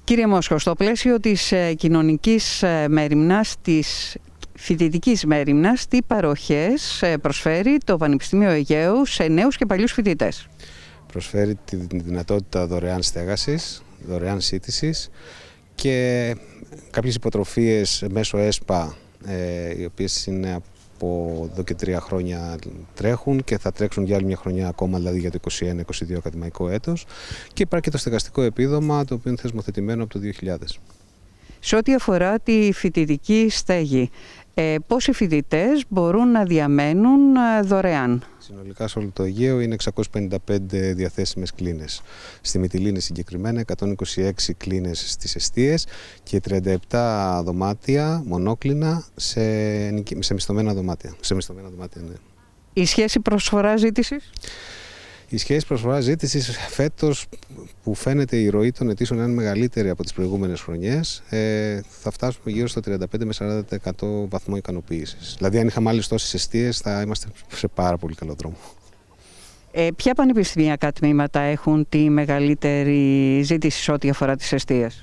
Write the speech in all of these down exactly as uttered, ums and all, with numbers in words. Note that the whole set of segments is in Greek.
Κύριε Μόσχο, στο πλαίσιο της κοινωνικής μέριμνας, της φοιτητικής μέριμνας, τι παροχές προσφέρει το Πανεπιστήμιο Αιγαίου σε νέους και παλιούς φοιτητές? Προσφέρει τη δυνατότητα δωρεάν στέγασης, δωρεάν σύντησης και κάποιες υποτροφίες μέσω ΕΣΠΑ, ε, οι οποίες είναι από εδώ και τρία χρόνια τρέχουν και θα τρέξουν για άλλη μια χρονιά ακόμα, δηλαδή για το είκοσι ένα είκοσι δύο ακαδημαϊκό έτος. Και υπάρχει και το στεγαστικό επίδομα, το οποίο είναι θεσμοθετημένο από το δύο χιλιάδες. Σε ό,τι αφορά τη φοιτητική στέγη, ε, πόσοι φοιτητές μπορούν να διαμένουν ε, δωρεάν? Συνολικά σε όλο το Αιγαίο είναι εξακόσιες πενήντα πέντε διαθέσιμες κλίνες. Στη Μυτιλήνη συγκεκριμένα εκατόν είκοσι έξι κλίνες στις εστίες και τριάντα επτά δωμάτια μονόκλινα σε, σε μισθωμένα δωμάτια. Σε μισθωμένα δωμάτια, ναι. Η σχέση προσφοράς-ζήτησης? Η σχέση προσφοράς-ζήτησης φέτος, που φαίνεται η ροή των αιτήσεων να είναι μεγαλύτερη από τις προηγούμενες χρονιές, ε, θα φτάσουμε γύρω στο τριάντα πέντε με σαράντα τοις εκατό βαθμό ικανοποίησης. Δηλαδή, αν είχαμε άλλες τόσες εστίες, θα είμαστε σε πάρα πολύ καλό δρόμο. Ε, ποια πανεπιστημιακά τμήματα έχουν τη μεγαλύτερη ζήτηση σε ό,τι αφορά τις εστίες?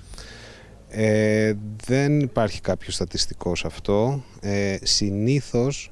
Ε, δεν υπάρχει κάποιο στατιστικό σε αυτό. Ε, συνήθως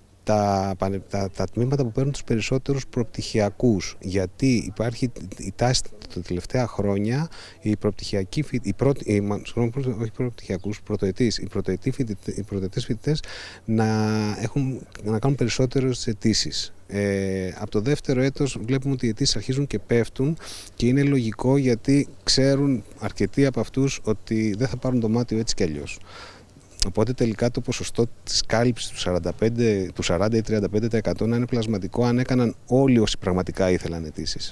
Τα, τα, τα τμήματα που παίρνουν τους περισσότερους προπτυχιακούς, γιατί υπάρχει η τάση τα τελευταία χρόνια οι προπτυχιακοί οι πρώτοι, οι, όχι προπτυχιακούς, πρωτοετής, οι, οι πρωτοετές φοιτητές να, έχουν, να κάνουν περισσότερες αιτήσεις. Ε, από το δεύτερο έτος βλέπουμε ότι οι αιτήσεις αρχίζουν και πέφτουν και είναι λογικό, γιατί ξέρουν αρκετοί από αυτούς ότι δεν θα πάρουν δωμάτιο έτσι κι αλλιώς. Οπότε τελικά το ποσοστό της κάλυψης του, σαράντα πέντε, του σαράντα ή τριάντα πέντε τοις εκατό να είναι πλασματικό αν έκαναν όλοι όσοι πραγματικά ήθελαν αιτήσεις.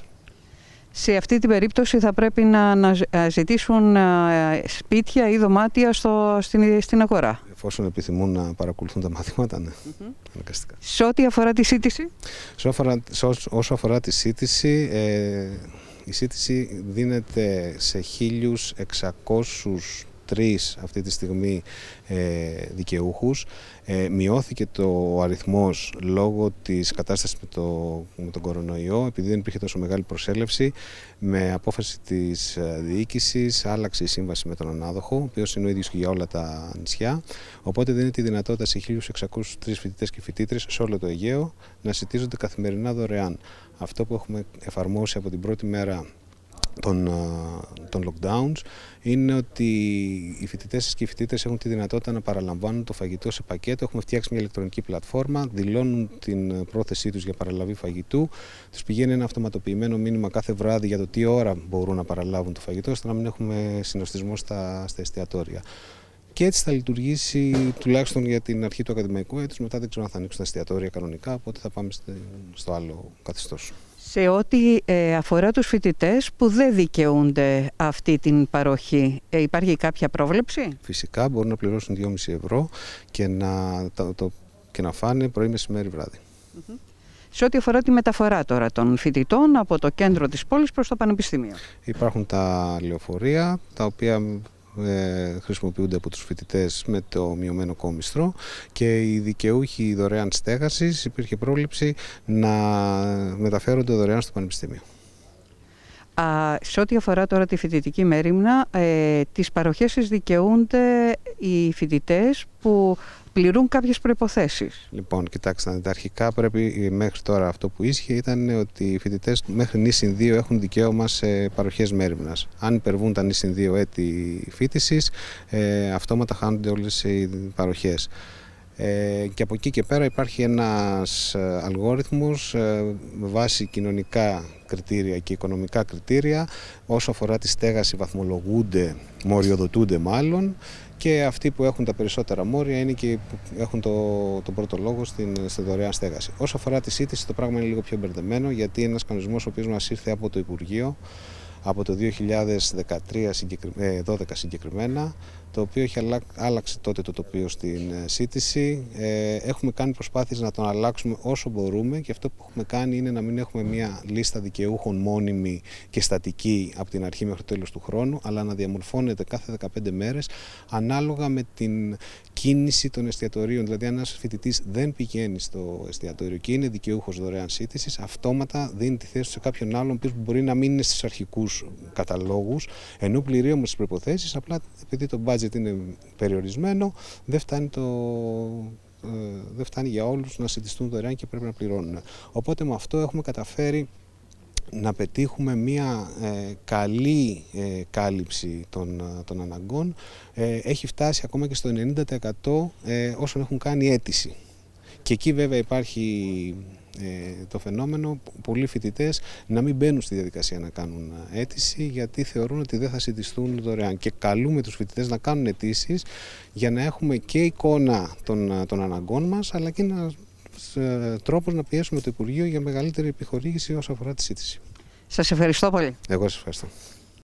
Σε αυτή την περίπτωση θα πρέπει να, να ζητήσουν σπίτια ή δωμάτια στο, στην, στην αγορά. Εφόσον επιθυμούν να παρακολουθούν τα μαθήματα, ναι. Mm-hmm. Σε ό,τι αφορά τη σύντηση? Σε αφορά, όσο αφορά τη σύντηση, ε, η σύντηση δίνεται σε χίλιους εξακόσιους τρεις αυτή τη στιγμή ε, δικαιούχους. Ε, μειώθηκε το αριθμός λόγω της κατάστασης με, το, με τον κορονοϊό, επειδή δεν υπήρχε τόσο μεγάλη προσέλευση. Με απόφαση της διοίκησης άλλαξε η σύμβαση με τον ανάδοχο, ο οποίος είναι ο ίδιος και για όλα τα νησιά. Οπότε δίνει τη δυνατότητα σε χίλιους εξακόσιους τρεις φοιτητές και φοιτήτρες σε όλο το Αιγαίο να συντίζονται καθημερινά δωρεάν. Αυτό που έχουμε εφαρμόσει από την πρώτη μέρα των, των lockdowns είναι ότι οι φοιτητές και οι φοιτήτες έχουν τη δυνατότητα να παραλαμβάνουν το φαγητό σε πακέτο. Έχουμε φτιάξει μια ηλεκτρονική πλατφόρμα, δηλώνουν την πρόθεσή τους για παραλαβή φαγητού, τους πηγαίνει ένα αυτοματοποιημένο μήνυμα κάθε βράδυ για το τι ώρα μπορούν να παραλάβουν το φαγητό, ώστε να μην έχουμε συνοστισμό στα, στα εστιατόρια. Και έτσι θα λειτουργήσει τουλάχιστον για την αρχή του ακαδημαϊκού έτους. Μετά δεν ξέρω αν θα ανοίξουν τα εστιατόρια κανονικά, οπότε θα πάμε στο άλλο καθεστώς. Σε ό,τι ε, αφορά τους φοιτητές που δεν δικαιούνται αυτή την παροχή, ε, υπάρχει κάποια πρόβλεψη? Φυσικά μπορούν να πληρώσουν δυόμισι ευρώ και να, το, το, και να φάνε πρωί, μεσημέρι, βράδυ. Mm-hmm. Σε ό,τι αφορά τη μεταφορά τώρα των φοιτητών από το κέντρο της πόλης προς το πανεπιστήμιο? Υπάρχουν τα λεωφορεία, τα οποία Ε, χρησιμοποιούνται από τους φοιτητές με το μειωμένο κόμιστρο, και οι δικαιούχοι δωρεάν στέγασης υπήρχε πρόβλεψη να μεταφέρονται δωρεάν στο πανεπιστήμιο. Α, σε ό,τι αφορά τώρα τη φοιτητική μέριμνα, ε, τις παροχές τις δικαιούνται οι φοιτητές που πληρούν κάποιες προϋποθέσεις. Λοιπόν, κοιτάξτε, αρχικά πρέπει, μέχρι τώρα αυτό που ίσχυε ήταν ότι οι φοιτητές μέχρι νη συν δύο έχουν δικαίωμα σε παροχές μέριμνας. Αν υπερβούν τα νη συν δύο έτη φοίτησης, ε, αυτόματα χάνονται όλες οι παροχές. Ε, και από εκεί και πέρα υπάρχει ένας αλγόριθμος ε, με βάση κοινωνικά κριτήρια και οικονομικά κριτήρια. Όσο αφορά τη στέγαση βαθμολογούνται, μοριοδοτούνται μάλλον, και αυτοί που έχουν τα περισσότερα μόρια είναι και που έχουν το, τον πρώτο λόγο στην, στην δωρεάν στέγαση. Όσο αφορά τη σύντηση, το πράγμα είναι λίγο πιο μπερδεμένο, γιατί είναι ένας κανονισμός ο οποίος μας ήρθε από το Υπουργείο από το δύο χιλιάδες δεκατρία, δώδεκα συγκεκριμένα, το οποίο έχει άλλαξε τότε το τοπίο στην σύντηση. Ε, έχουμε κάνει προσπάθειες να τον αλλάξουμε όσο μπορούμε και αυτό που έχουμε κάνει είναι να μην έχουμε μια λίστα δικαιούχων μόνιμη και στατική από την αρχή μέχρι το τέλος του χρόνου, αλλά να διαμορφώνεται κάθε δεκαπέντε μέρες ανάλογα με την κίνηση των εστιατορίων. Δηλαδή, αν ένας φοιτητής δεν πηγαίνει στο εστιατόριο και είναι δικαιούχος δωρεάν σύντησης, αυτόματα δίνει τη θέση σε κάποιον άλλον που μπορεί να μην είναι στους αρχικούς καταλόγους, ενώ πληρεί όμως τις προϋποθέσεις, απλά επειδή το budget είναι περιορισμένο, δεν φτάνει, το, ε, δεν φτάνει για όλους να συντηστούν δωρεάν και πρέπει να πληρώνουν. Οπότε με αυτό έχουμε καταφέρει να πετύχουμε μια ε, καλή ε, κάλυψη των, των αναγκών. Ε, έχει φτάσει ακόμα και στο ενενήντα τοις εκατό ε, όσων έχουν κάνει αίτηση. Και εκεί βέβαια υπάρχει ε, το φαινόμενο πολλοί φοιτητές να μην μπαίνουν στη διαδικασία να κάνουν αίτηση, γιατί θεωρούν ότι δεν θα συντηστούν δωρεάν. Και καλούμε τους φοιτητές να κάνουν αιτήσεις για να έχουμε και εικόνα των, των αναγκών μας, αλλά και ένας τρόπος να πιέσουμε το Υπουργείο για μεγαλύτερη επιχορήγηση όσο αφορά τη σύντηση. Σας ευχαριστώ πολύ. Εγώ σας ευχαριστώ.